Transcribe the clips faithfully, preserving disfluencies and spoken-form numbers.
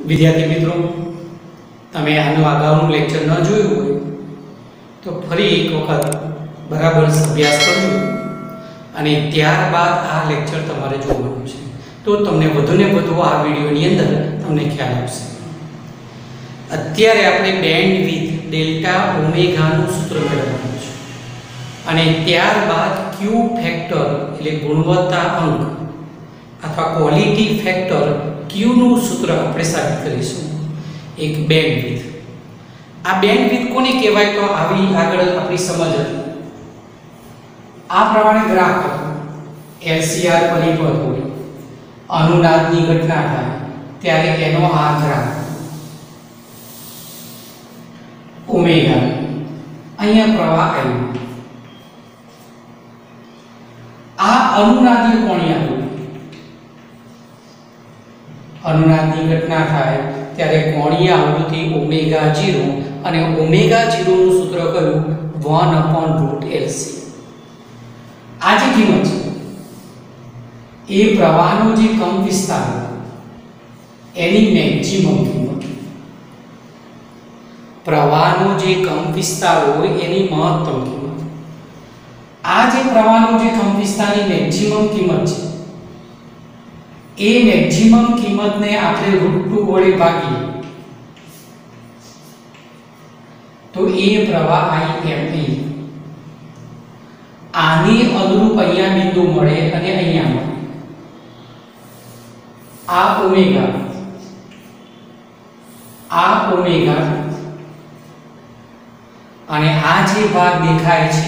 વિદ્યાર્થી મિત્રો, તમે આનું અગાઉનું લેક્ચર ન જોયું હોય તો ફરી એક વખત બરાબર અભ્યાસ કરજો અને ત્યારબાદ આ લેક્ચર તમારે જોવાનું છે, તો તમને વધુને વધુ આ વિડીયોની અંદર તમને ખ્યાલ આવશે. અત્યારે આપણે બેન્ડવિડ્થ ડેલ્ટા ઓમેગાનું સૂત્ર મેળવવાનું છે અને ત્યારબાદ ક્યુ ફેક્ટર એટલે ગુણવત્તા અંક અથવા ક્વોલિટી ફેક્ટર ક્યુ નું સૂત્ર આપણે સાબિત કરીશું. એક બેન્ડવિડ્થ, આ બેન્ડવિડ્થ કોને કહેવાય તો આવી આગળ આપણી સમજ હતી. આ પ્રમાણે ગ્રાફ હતો, એલસીઆર પરિપથ હોય, અનુનાદની ઘટના થાય ત્યારે એનો આ ગ્રાફ ઓમેગા, અહીંયા પ્રવાહ આવ્યો. આ અનુનાદીય કોણીય હોય, અનુનાદની ઘટના થાય ત્યારે કોણીય આવૃત્તિ ઓમેગા ઝીરો અને ઓમેગા ઝીરો નું સૂત્ર કયું વન અપોન રૂટ એલસી. આ જે કિંમત છે એ પ્રવાહનો જે કંપ વિસ્તાર એની મેક્સિમમ કિંમત, પ્રવાહનો જે કંપ વિસ્તાર હોય એની મહત્તમ કિંમત. આ જે પ્રવાહનો જે કંપ વિસ્તારની મેક્સિમમ કિંમત છે એ મેક્સિમમ કિંમતને આપણે રૂટ ટુ વડે ભાગીએ તો એ પ્રવાહ આઈ એમ એ આની અનુરૂપ અહીંયા બિંદુ મળે અને અહીંયા મળે. આ ઓમેગા, આ ઓમેગા અને આ જે ભાગ દેખાય છે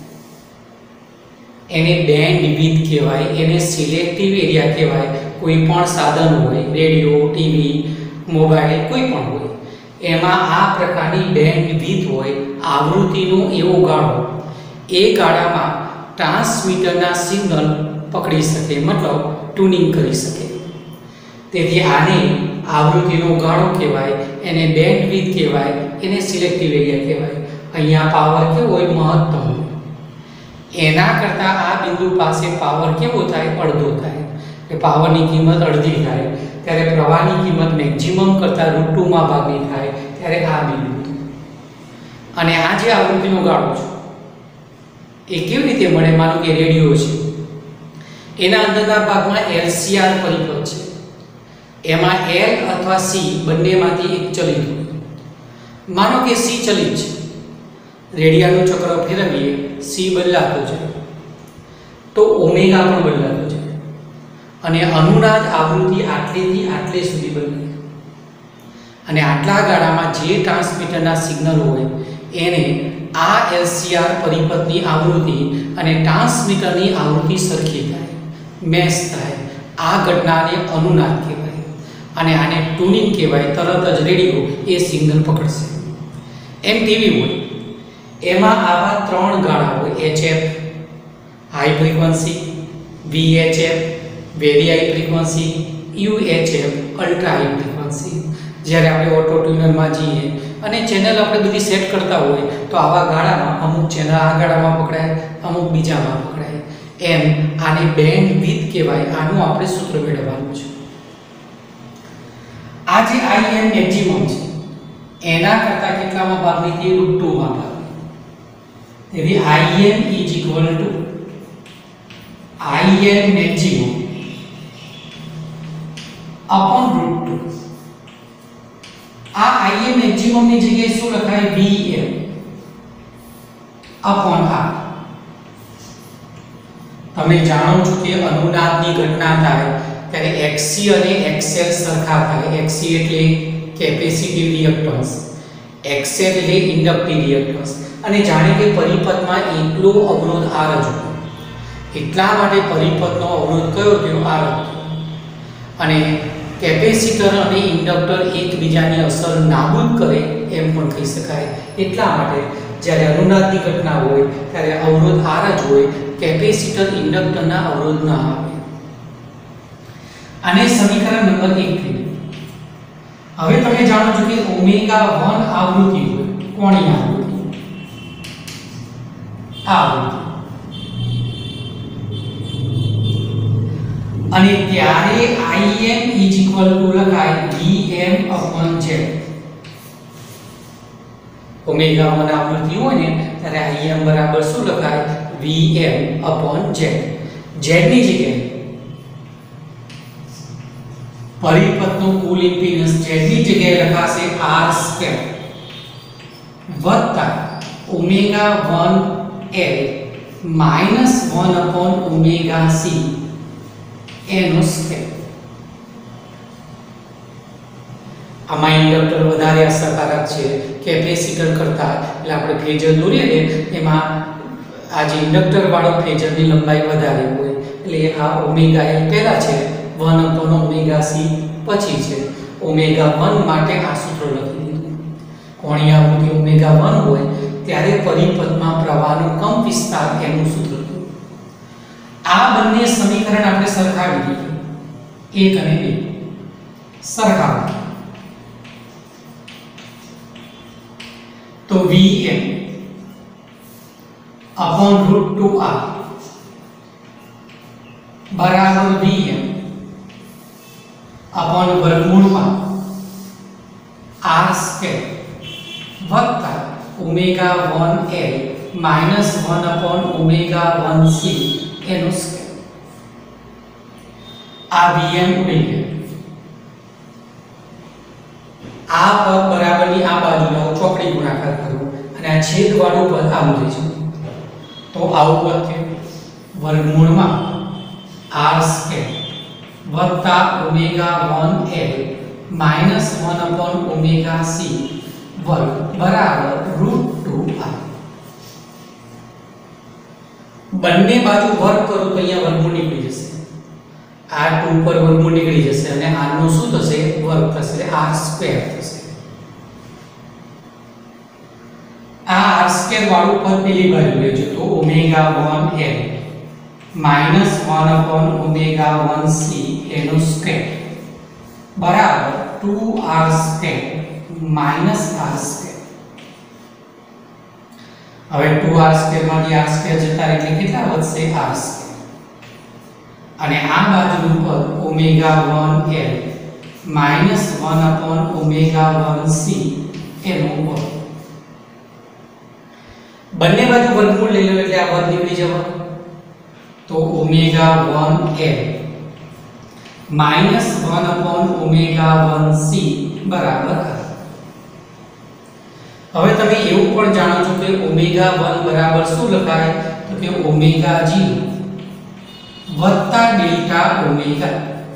એને બેન્ડવિડ્થ કહેવાય, એને સિલેક્ટિવ એરિયા કહેવાય. કોઈ પણ સાધન હોય, રેડિયો, ટીવી, મોબાઈલ કોઈ પણ હોય, એમાં આ પ્રકારની બેન્ડવિડ્થ હોય, આવૃત્તિનો એવો ગાળો, એ ગાળામાં ટ્રાન્સમીટરના સિગ્નલ પકડી શકે, મતલબ ટ્યુનિંગ કરી શકે. તેથી આને આવૃત્તિનો ગાળો કહેવાય, એને બેન્ડવિડ્થ કહેવાય, એને સિલેક્ટિવ એરિયા કહેવાય. અહીંયા પાવર કેવો હોય મહત્તમ હોય, એના કરતાં આ બિંદુ પાસે પાવર કેવો થાય અડધો થાય, એટલે પાવરની કિંમત અડધી થાય ત્યારે પ્રવાહની કિંમત મેક્સિમમ કરતાં રૂટ ટુ માં ભાગી થાય ત્યારે આ બિંદુ. અને આ જે આવૃત્તિનો ગાળો છે એ કેવી રીતે મળે? માનો કે રેડિયો છે, એના અંદરના ભાગમાં એલસીઆર પરિપથ છે, એમાં એલ અથવા સી બંનેમાંથી એક ચલિત હોય. માનો કે સી ચલિત છે, રેડિયાનું ચક્ર ફેરવીએ, સી બદલાતો છે તો ઓમેગા પણ બદલાતો છે અને અનુનાદ આવૃત્તિ આટલેથી આટલે સુધી બદલાય. અને આટલા ગાળામાં જે ટ્રાન્સમીટરના સિગ્નલ હોય એને આ એલસીઆર પરિપથની આવૃત્તિ અને ટ્રાન્સમીટરની આવૃત્તિ સરખી થાય, મેચ થાય. આ ઘટનાને અનુનાદ કહેવાય અને આને ટ્યુનિંગ કહેવાય. તરત જ રેડિયો એ સિગ્નલ પકડશે. એમ ટીવી હોય, એમાં આવા ત્રણ ગાળા હોય, HF high frequency, VHF very high frequency, UHF ultra high frequency. જ્યારે આપણે ઓટો ટ્યુનરમાં જઈએ અને ચેનલ આપણે બધી સેટ કરતા હોય તો આવા ગાળામાં અમુક ચેનલ આ ગાળામાં પકડાય, અમુક બીજામાં પકડાય. એમ આને બેન્ડવિડ્થ કહેવાય. આનું આપણે સૂત્ર મેળવવાનું છે. આ જે આઈ એમ મેક્સિમમ છે એના કરતાં કેટલામાં ભાગની તે રૂટ ટુ માં ભાગ. તેથી Im is equal to Im maximum upon root two. આ Im maximum ની જગ્યાએ શું લખાય? Vm upon R. તમે જાણો છો કે અનુનાદની ઘટના થાય ત્યારે Xc અને Xl સરખા થાય. Xc એટલે કેપેસિટિવ રિએક્ટન્સ, Xl એટલે ઇન્ડક્ટિવ રિએક્ટન્સ. અને જાણે કે પરિપથમાં એકલો અવરોધ R જ હોય, એટલા માટે પરિપથનો અવરોધ કયો થયો? R થયો. અને કેપેસિટર અને ઇન્ડક્ટર એકબીજાની અસર નાબૂદ કરે એમ પણ કહી શકાય. એટલા માટે જ્યારે અનુનાદની ઘટના હોય ત્યારે અવરોધ R જ હોય, કેપેસિટર ઇન્ડક્ટરના અવરોધ ન આવે. આને સમીકરણ નંબર એક થયું. હવે તમે જાણો છો કે ઓમેગા વન આવૃત્તિ હોય, કોણીય આવૃત્તિ. આવૃત્તિ અને ત્યારે Im ઇઝ ઇક્વલ ટુ લખાય Vm upon Z. Omega one આવૃત્તિ હોય ને ત્યારે Im બરાબર શું લખાય Vm upon Z. Z ની જગ્યાએ પરિપથનો કુલ ઇમ્પિડન્સ Z ની જગ્યાએ લખાશે R સ્ક્વેર વત્તા omega one L minus one upon omega C એનો સ્ક્વેર. આમાં ઇન્ડક્ટર વધારે અસરકારક છે કેપેસિટર કરતા. એટલે આપણે ફેઝર દોરીએ ને એમાં આ જે ઇન્ડક્ટર વાળો ફેઝરની લંબાઈ વધારે હોય એટલે આ ઓમેગા L પહેલા છે વન upon ઓમેગા C પછી છે. ઓમેગા વન માટે આ સૂત્ર લખી દીધું. કોણીય આવૃત્તિ ઓમેગા વન હોય ત્યારે પરિપથમાં પ્રવાહનો કંપ વિસ્તાર એનું સૂત્ર. આ બંને સમીકરણ આપણે સરખાવી દઈએ એક અને બે સરખાવો તો Vm upon root two R બરાબર Vm upon વર્ગમૂળમાં R સ્ક્વેર વત્તા omega one L minus one upon omega one C એનો સ્ક્વેર. આ Vm ઉડી ગયો. આ પદ બરાબરની આ બાજુ લાવો ચોકડી ગુણાકાર કરો અને આ છેદ વાળું પદ આવું થઈ જશે. તો આવું પદ કે વર્ગમૂળમાં R સ્ક્વેર વત્તા omega one L minus one upon omega C વર્ગ બરાબર રૂટ ટુ R. બંને બાજુ વર્ગ કરો તો અહીંયા વર્ગમૂળ નીકળી જશે. આ ટુ પર વર્ગમૂળ નીકળી જશે અને r નું શું થશે વર્ગ થશે r સ્ક્વેર થશે. આ r સ્ક્વેર વાળું પદ પેલી બાજુ લેજો તો omega one L minus one upon omega one C એનો સ્ક્વેર બરાબર two r square minus r square. હવે ટુ r સ્ક્વેર માંથી r સ્ક્વેર જતા એટલે કેટલા વધશે r સ્ક્વેર અને આ બાજુનું પદ omega one L minus one upon omega one C એનો વર્ગ. બંને બાજુ વર્ગમૂળ લઈ લો એટલે આ વર્ગ નીકળી જવાનો તો omega one L minus one upon omega one C બરાબર r. હવે તમે એવું પણ જાણો છો કે ઓમેગા વન બરાબર શું લખાય તો કે ઓમેગા ઝીરો વત્તા ડેલ્ટા ઓમેગા.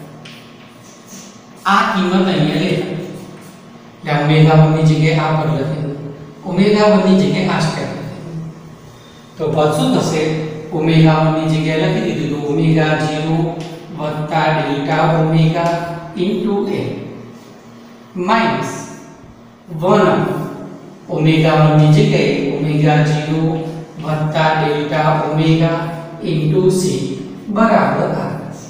આ કિંમત અહીંયા લે એટલે ઓમેગા વન ની જગ્યાએ આ પદ લખેલું ઓમેગા વન ની જગ્યાએ આ સ્ટેપ લખેલું તો પદ શું થશે ઓમેગા વન ની જગ્યાએ લખી દીધું તો ઓમેગા ઝીરો વત્તા delta omega into a minus one omega one ની જગ્યાએ ઓમેગા ઝીરો વત્તા ડેલ્ટા ઓમેગા ઇન્ટુ c બરાબર r.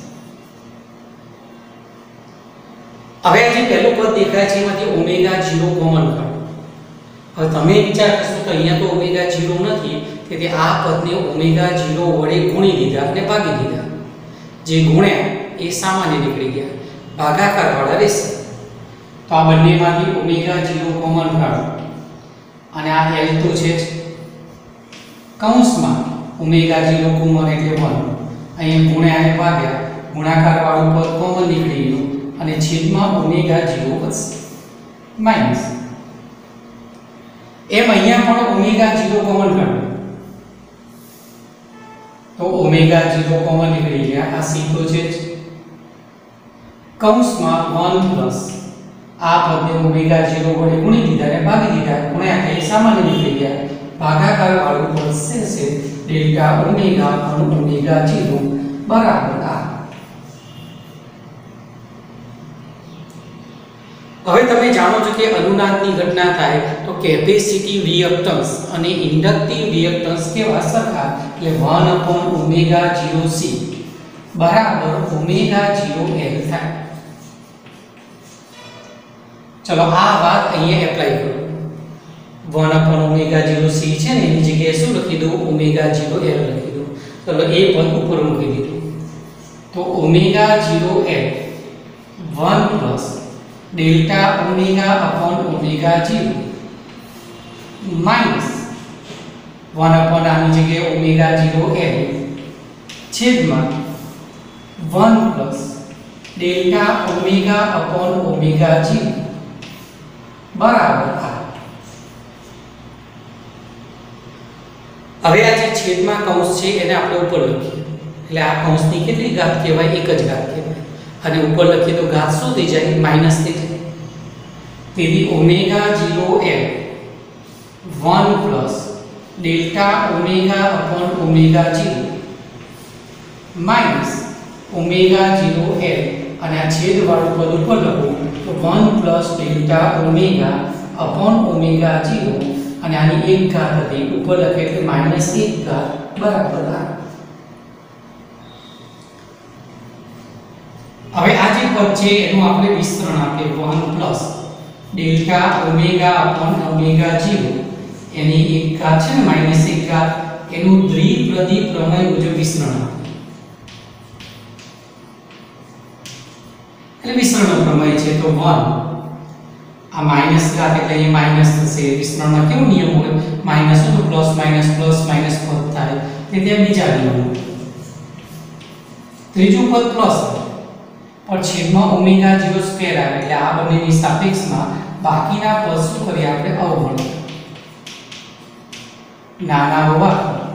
હવે આ જે પહેલું પદ દેખાય છે એમાંથી ઓમેગા ઝીરો કોમન કાઢો. હવે તમે વિચાર કરશો તો અહીંયા તો ઓમેગા ઝીરો નથી તેથી આ પદને ઓમેગા ઝીરો વડે ગુણી દીધા અને ભાગી દીધા. જે ગુણ્યા એ સામાન્ય નીકળી ગયા ભાગાકાર વાળા રહેશે. તો આ બંનેમાંથી ઓમેગા ઝીરો કોમન કાઢો અને આ L તો છે જ કૌંસમાં ઓમેગા ઝીરો કોમન એટલે વન અહીં ગુણ્યા અને ભાગ્યા ગુણાકાર વાળું પદ કોમન નીકળી ગયું અને છેદમાં ઓમેગા ઝીરો વધશે માઈનસ. એમ અહીંયા પણ ઓમેગા ઝીરો કોમન કાઢો તો ઓમેગા ઝીરો કોમન નીકળી ગયા. આ c તો છે જ કૌંસમાં વન પ્લસ આ પદને ઓમેગા ઝીરો વડે ગુણી દીધા અને ભાગી દીધા ગુણ્યા એટલે સામાન્ય નીકળી ગયા ભાગાકાર વાળું પદ છે ડેલ્ટા ઓમેગા અનુ ઓમેગા ઝીરો બરાબર r. હવે તમે જાણો છો કે અનુનાદની ઘટના થાય તો કેપેસિટી રિએક્ટન્સ અને ઇન્ડક્ટિવ રિએક્ટન્સ કેવા સરખા એટલે one upon omega zero c બરાબર ઓમેગા ઝીરો L થાય. ચલો આ વાત અહીંયા એપ્લાય કરો. One upon omega zero c છે ને એની જગ્યાએ શું લખી દઉં ઓમેગા ઝીરો L લખી દઉં. ચલો એ પદ ઉપર મૂકી દીધું तो omega zero L one plus delta omega upon omega zero minus one upon आनी जगह ओमेगा जीरो एल छेद में one plus delta omega upon omega zero बराबर आ। હવે આ જે છેદમાં કૌંસ છે એને આપણે ઉપર લખીએ એટલે આ કૌંસની કેટલી ઘાત કહેવાય એક જ ઘાત કહેવાય અને ઉપર લખીએ તો ઘાત શું થઈ જાય માઈનસ થઈ જાય તેથી omega zero L one plus delta omega upon omega zero minus omega zero L અને આ છેદ વાળું પદ ઉપર લખો તો one plus delta omega upon omega zero અને આની એક ઘાત હતી ઉપર લખે એટલે માઈનસ એક ઘાત બરાબર આ। હવે આ જે પદ છે એનું આપણે વિસ્તરણ આપીએ one plus delta omega upon omega zero एनी एक घात છે ને માઈનસ એક ઘાત એનું દ્વિપદી પ્રમેય મુજબ વિસ્તરણ આપીએ એટલે વિસ્તરણનો પ્રમેય છે તો वन आ माइनस घात એટલે અહીં માઈનસ થશે વિસ્તરણમાં કેવો નિયમ હોય માઈનસ હોય તો પ્લસ માઈનસ પ્લસ માઈનસ પદ થાય તેથી આ બીજા નિયમ ત્રીજું પદ પ્લસ પર છેદમાં ઓમેગા જીરો સ્ક્વેર આવે એટલે આ બંનેની સાપેક્ષમાં બાકીના પદ શું કરીએ આપણે અવગણ નાના હોવા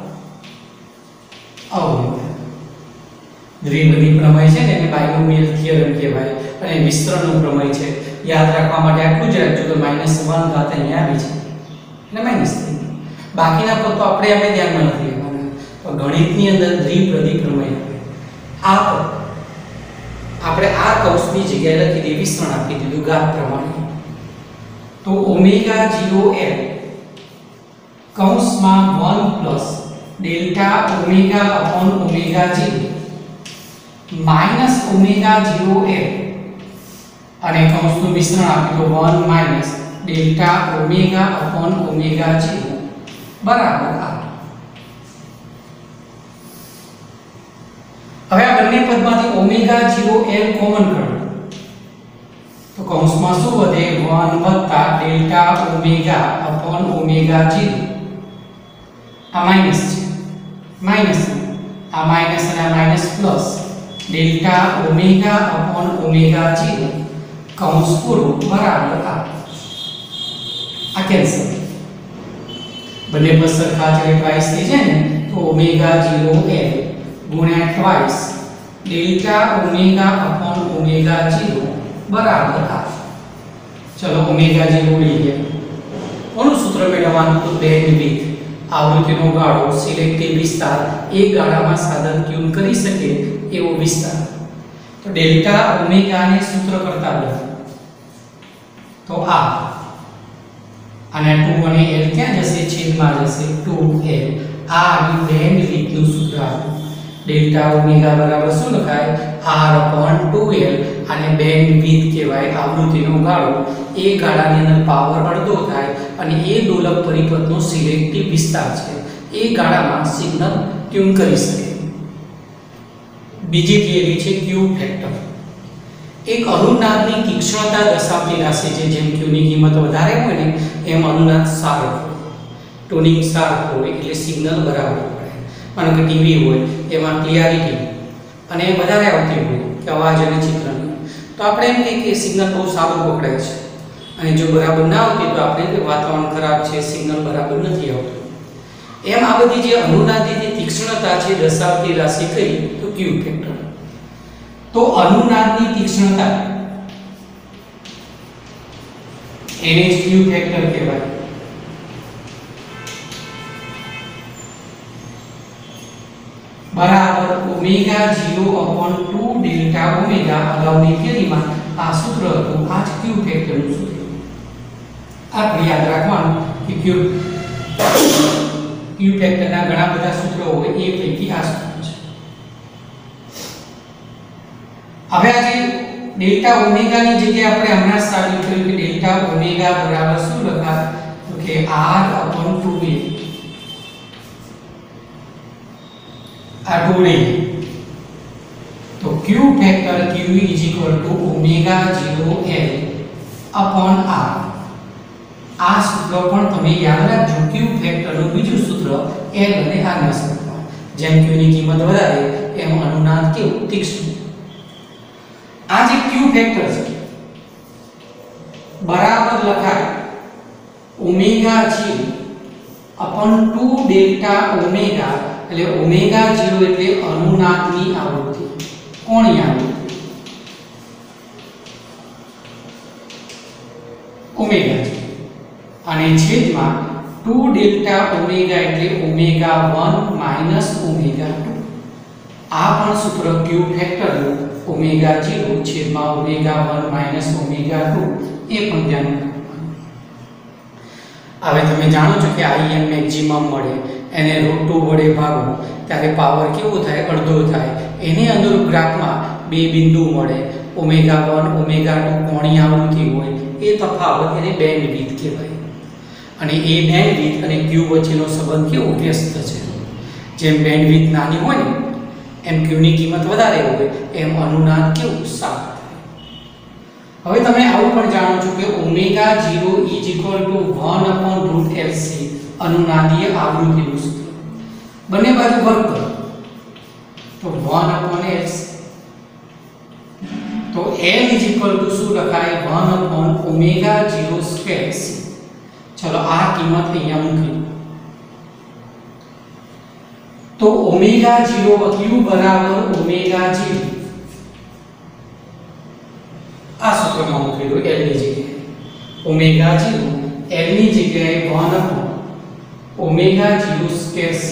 અવગણ દ્વિપદી પ્રમેય છે ને એને બાયનોમિયલ થિયરમ કહેવાય અને વિસ્તરણનો પ્રમેય છે याद रखवा માટે આટલું જ રાખજો તો માઈનસ वन ઘાત અહીંયા આવી છે એટલે માઈનસ तीन બાકીના પદ તો આપણે આપણે ધ્યાનમાં નથી લેવાના તો ગણિતની અંદર દ્વિપદી પ્રમેય આ પદ આપણે આ કૌંસની જગ્યાએ લખી દે વિસ્તરણ આપી દીધું ઘાત પ્રમાણે તો ઓમેગા જીરો એલ કૌંસમાં one plus delta omega upon omega zero minus omega zero L અને કૌંસનું વિસ્તરણ આપી તો one minus delta omega upon omega zero બરાબર આ। હવે આ બંને પદમાંથી ઓમેગા જીરો એલ કોમન કાઢો તો કૌંસમાં શું વધે वन વત્તા delta omega upon omega zero આ માઈનસ છે માઈનસ આ માઈનસ અને આ minus plus delta omega upon omega zero कौंस पूरो बराबर आ आ कैंसल बने पर सरखा जरे ट्वाइस थी जाए ने तो ओमेगा जीरो एल गुणा twice delta omega upon omega zero बराबर आ। चलो ओमेगा जीरो मળી ગયા કોનું સૂત્ર મેળવવાનું તો બેન્ડવિડ્થ આવૃત્તિનો ગાળો સિલેક્ટિવ વિસ્તાર એક ગાળામાં સાધન ટ્યુન કરી શકે એવો વિસ્તાર तो डेल्टा ओमेगा ने सूत्र करता लखो तो आ અને टू અને l ક્યાં જશે છેદમાં જશે टू l આ આની બેન્ડવિડ્થ નું સૂત્ર આપ્યું डेल्टा ओमेगा बराबर શું લખાય r upon टू l અને બેન્ડવિડ્થ કહેવાય આવૃત્તિનો ગાળો એ ગાળાની અંદર પાવર અડધો થાય અને એ દોલક પરિપથનો સિલેક્ટિવ વિસ્તાર છે એ ગાળામાં સિગ્નલ ટ્યુન કરી શકે। બીજી થિયરી છે ક્યુ ફેક્ટર એક અનુનાદની તીક્ષ્ણતા દર્શાવતી રાશિ છે જેમ ક્યુની કિંમત વધારે હોય ને એમ અનુનાદ સારો ટોનિંગ સારો હોય એટલે સિગ્નલ બરાબર પડે માનો કે ટીવી હોય એમાં ક્લિયરિટી અને વધારે આવતી હોય કે અવાજ અને ચિત્રની તો આપણે એમ કહીએ કે સિગ્નલ બહુ સારું પકડાય છે અને જો બરાબર ના આવતી તો આપણે કે વાતાવરણ ખરાબ છે સિગ્નલ બરાબર નથી આવતું એમ આ બધી જે અનુનાદની તીક્ષ્ણતા છે દર્શાવતી રાશિ કઈ તો ક્યુ ફેક્ટર તો અનુનાદની તીક્ષ્ણતા એને જ ક્યુ ફેક્ટર કહેવાય। બરાબર omega zero upon two delta omega અગાઉની થિયરીમાં આ સૂત્ર હતું આ જ ક્યુ ફેક્ટરનું સૂત્ર આપણે યાદ રાખવાનું કે ક્યુ क्यू फैक्टर ना घણા બધા સૂત્રો હોય એ પૈકી આ સૂત્ર છે। હવે આ જે ડેલ્ટા ઓમેગા ની જગ્યાએ આપણે હમણાં સાબિત કર્યું કે ડેલ્ટા ઓમેગા બરાબર શું લખાય તો કે r upon टू a આ ટુ a तो Q factor Q is equal to omega zero L upon R. આ સૂત્ર પણ તમે યાદ રાખજો. Q ફેક્ટરનું બીજું સૂત્ર L અને R ના સ્વરૂપમાં. જેમ Q ની કિંમત વધારે એમ અનુનાદ કેવું તીક્ષ્ણ. આ જે Q ફેક્ટર છે બરાબર લખાય omega zero upon two delta omega, એટલે ઓમેગા zero એટલે અનુનાદની આવૃત્તિ, કોણી આવૃત્તિ ઓમેગા zero, અને છેદમાં two ડેલ્ટા ઓમેગા એટલે omega one minus omega two. આ પણ સૂત્ર Q ફેક્ટરનું ઓમેગા zero છેદમાં omega one minus omega two એ પણ ધ્યાન રાખવાનું. હવે તમે જાણો છો કે Im મેક્સિમમ મળે એને રૂટ ટુ વડે ભાગો ત્યારે પાવર કેવો થાય? અડધો થાય. એને અનુરૂપ ગ્રાફમાં બે બિંદુ મળે, ઓમેગા one ઓમેગા two કોણીય આવૃત્તિ હોય, એ તફાવત એને બેન્ડવિડ્થ કહેવાય. અને એ બેન્ડવિડ્થ અને Q વચ્ચેનો સંબંધ કેવો? વ્યસ્ત છે. જેમ બેન્ડવિડ્થ નાની હોય ને એમ Q ની કિંમત વધારે હોય એમ અનુનાદ કેવું? સારું. હવે તમે આવું પણ જાણો છો કે omega zero is equal to one upon root L C અનુનાદીય આવૃત્તિનું સૂત્ર. બંને બાજુ વર્ગ કરો તો one upon L C, તો L is equal to શું લખાય? one upon omega zero square C. ચલો આ કિંમત અહીંયા મૂકી તો ઓમેગા zero Q બરાબર ઓમેગા zero આ સૂત્રમાં મૂકી દો. L ની જગ્યાએ ઓમેગા zero, L ની જગ્યાએ one upon omega zero square C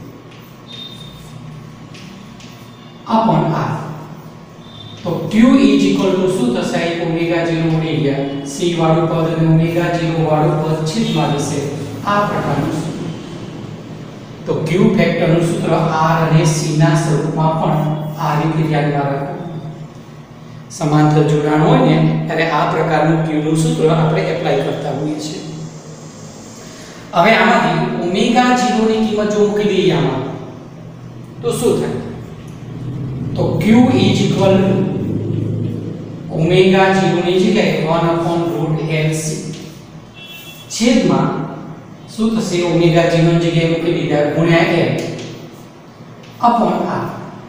upon R. તો Q is equal to શું થશે? ઓમેગા zero ઉડી ગયા, C વાળું પદ અને ઓમેગા zero વાળું પદ છેદમાં જશે. આ પ્રકારનું સૂત્ર. તો Q ફેક્ટરનું સૂત્ર R અને C ના સ્વરૂપમાં પણ આ રીતે ધ્યાનમાં રાખો. સમાંતર જોડાણ હોય ને ત્યારે આ પ્રકારનું Q નું સૂત્ર આપણે એપ્લાય કરતા હોઈએ છીએ. હવે આમાંથી ઓમેગા zero ની કિંમત જો મૂકી દઈએ આમાં તો શું થાય? તો Q is equal to omega zero ની જગ્યાએ one upon root L C છેદમાં શું થશે? ઓમેગા zero ની જગ્યાએ મૂકી દીધા ગુણ્યા L upon R.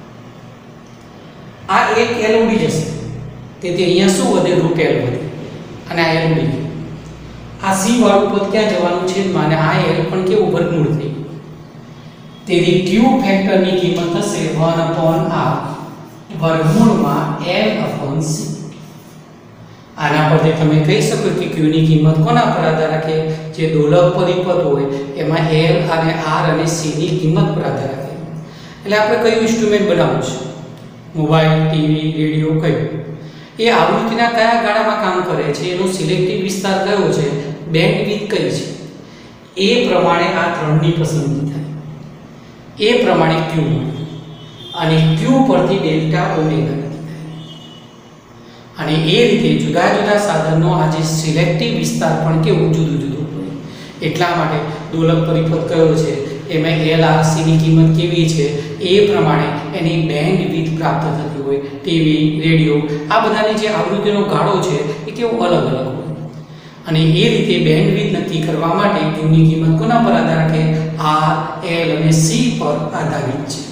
આ એક L ઉડી જશે તેથી અહીંયા શું વધે? રૂટ L વધે અને આ L ઉડી ગયું. આ C વાળું પદ ક્યાં જવાનું? છેદમાં, અને આ L પણ કેવું? વર્ગમૂળ થઈ ગયું. તેથી Q ફેક્ટરની કિંમત થશે one upon R વર્ગમૂળમાં L upon C. આના પરથી તમે કહી શકો કે Q ની કિંમત કોના પર આધાર રાખે? જે દોલક પરિપથ હોય એમાં L અને R અને C ની કિંમત પર આધાર રાખે. એટલે આપણે કયું ઇન્સ્ટ્રુમેન્ટ બનાવવું છે? મોબાઈલ, ટીવી, રેડિયો કયું? એ આવૃત્તિના કયા ગાળામાં કામ કરે છે, એનો સિલેક્ટિવ વિસ્તાર કયો છે, બેન્ડવિડ્થ કઈ છે, એ પ્રમાણે આ ત્રણની પસંદગી થાય. એ પ્રમાણે Q મળે અને Q પરથી ડેલ્ટા ઓમેગા નક્કી થાય. અને એ રીતે જુદા જુદા સાધનનો આ જે સિલેક્ટિવ વિસ્તાર પણ કેવું જુદું જુદું હોય. એટલા માટે દોલક પરિપથ કયો છે, એમાં L R C ની કિંમત કેવી છે, એ પ્રમાણે એની બેન્ડવિડ્થ પ્રાપ્ત થતી હોય. ટીવી, રેડિયો આ બધાની જે આવૃત્તિનો ગાળો છે એ કેવો અલગ અલગ હોય. અને એ રીતે બેન્ડવિડ્થ નક્કી કરવા માટે Q ની કિંમત કોના પર આધાર રાખે? R, L અને C પર આધારિત છે.